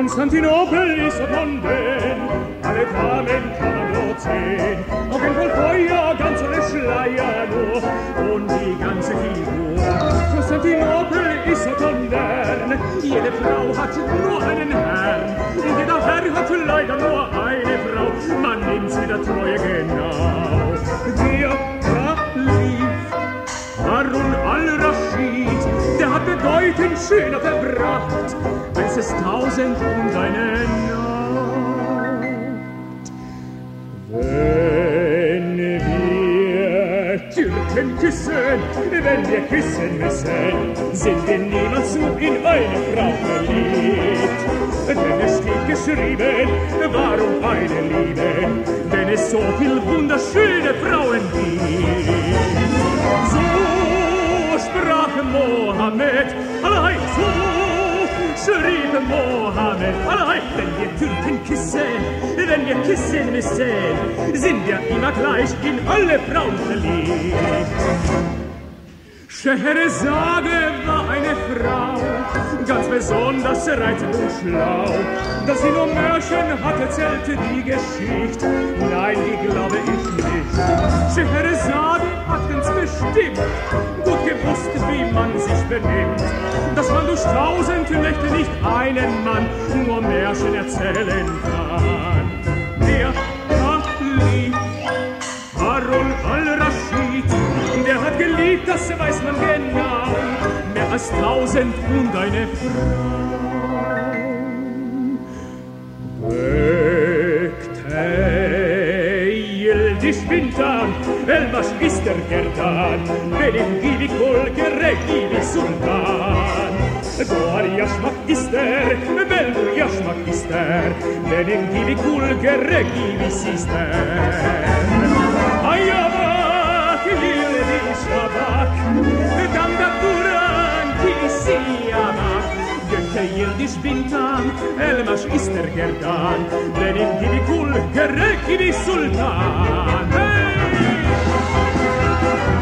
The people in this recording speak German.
Konstantinopel ist London, alle Damen kann man dort sehen. Augen voll Feuer, ganz ohne Schleier nur, und die ganze Figur. Konstantinopel ist London, jede Frau hat nur einen Herrn. Jeder Herr hat leider nur eine Frau, man nimmt sie der Treue genau. Der Kalif Harun al-Raschid, der hat bedeutend schöner verbracht, als es 1000 und eine Nacht. Wenn wir Türken küssen, wenn wir küssen müssen, sind wir niemals so in eine Frau verliebt. Denn es steht geschrieben, warum eine Liebe, wenn es so viel wunderschöne Frauen gibt. So sprach Mohammed, allein so schrieb Mohammed, allein, wenn wir Türken küssen müssen, sind wir immer gleich in alle Frauen verliebt. Scheherazade war eine Frau, ganz besonders reizend und schlau. Dass sie nur Märchen hat, erzählte die Geschichte. Nein, die glaube ich nicht. Scheherazade hat ganz bestimmt gut gewusst, wie man sich benimmt. Dass man durch 1000 Nächte nicht einen Mann nur Märchen erzählen kann. Der Kalif Harun al-Raschid, der hat geliebt, das weiß man genau, mehr als 1000 und eine Frau. Bökte Yildiz Bintan, Elmas ist der Gerdan, benim gibi kol gerek gibi sultan. Doğar yaşmak ister, beldur yaşmak ister, benim gibi kul gerek gibi sister. Aya bak, Yildiz bak, damda duran kisiya bak. Gökte Yildiz Bintan, Elmas ist der Gerdan, benim gibi kul gerek gibi sultan. Hey!